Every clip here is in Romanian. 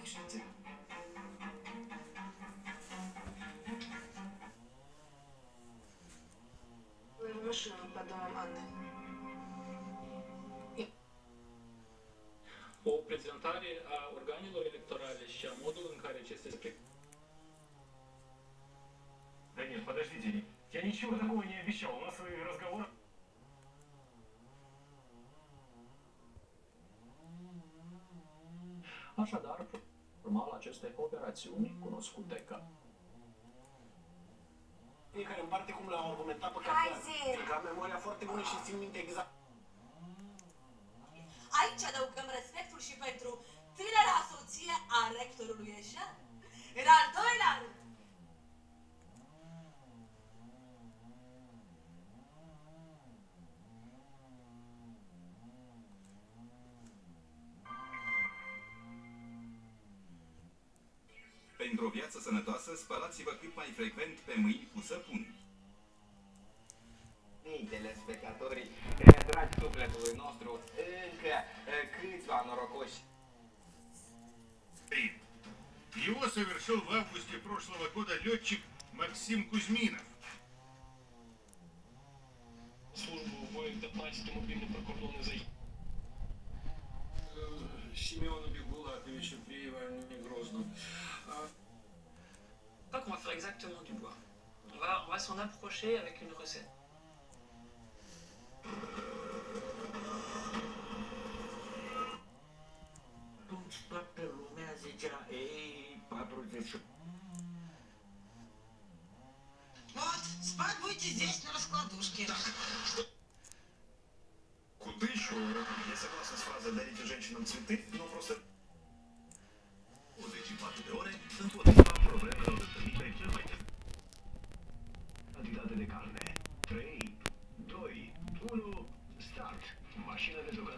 știți? В машину по домам Анны. O prezentare a organelor electorale și a modul în care acestea se pregătesc. Да нет, подождите, я ничего такого не обещал, у нас свои разговоры. Așadar, formal aceste operațiuni, cunoscute ca Fiecare în parte cum le-au argumentat pe Hai care. zi! Că am memoria foarte bună și țin minte exact. Aici adăugăm respectul și pentru tânăra soție a rectorului Eșan. În al doilea rând, Pentru o viață sănătoasă, spălați-vă cât mai frecvent pe mâini cu săpun. Ei, telespectatorii, dragi sufletului nostru, încă câțiva norocoși. Его совершил в августе прошлого года летчик Максим Кузьминов. Службу в 15 мобільний прикордонний загін. Семену Бигулаковичу при Иване Грозном. Pas qu'on va faire exactement du bois. On va s'en approcher avec une recette. Atunci toată lumea zicea, ei, 40. Вот, спать будете здесь, на раскладушке. Куда еще? Я согласен с фразой «дарите женщинам цветы», но просто... O 24 de ore, întotdeauna problemelor întâlnite cel mai des. Cantitate de carne. 3, 2, 1, start. Mașina de jucat.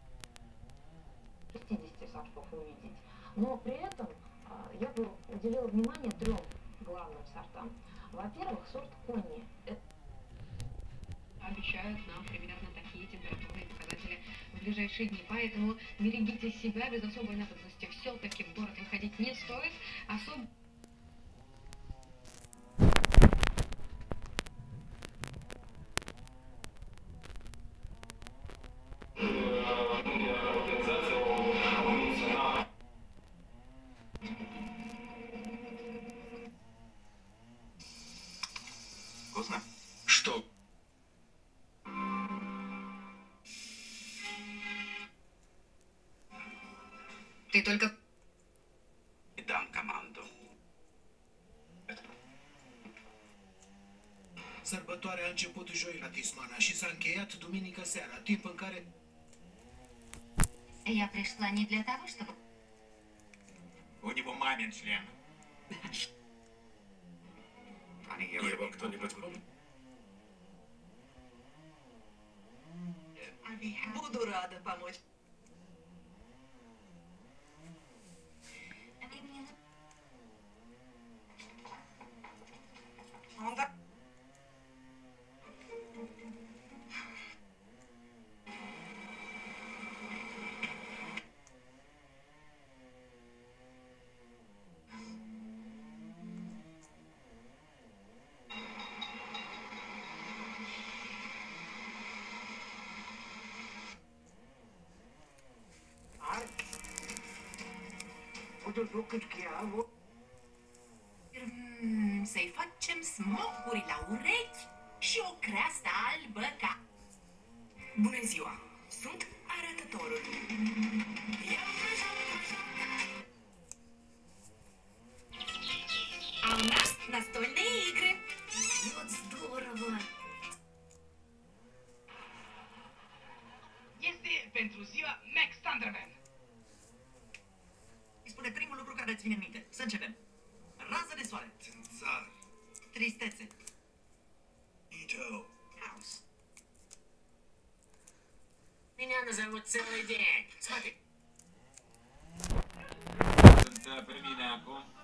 50 сортов увидеть. Но при этом я бы уделила внимание 3 главным сортам. Во-первых, сорт Конни. Обещают нам примерно такие температурные показатели в ближайшие дни. Поэтому берегите себя без особой надобности. Все-таки в город выходить не стоит. Особо... Вкусно? Что? Ты только... Dam comando. Sărbătoarea a început joi la Tismana și s-a încheiat duminică seara, timp în care... Я пришла не для того, чтобы... У него мамин член. Его кто-нибудь помнит? Буду рада помочь. Să-i facem smocuri la urechi și o creastă albă ca... Bună ziua! Sunt arătătorul. А у нас настольные игры. Вот здорово! Este pentru ziua Max Thunderman. Îi spune primul lucru care îți vine în minte. Să începem. Rază de soare. Țânțar. Tristețe. Ito. House. Меня назовут целый день. Смотри. Sunt pe mine acum.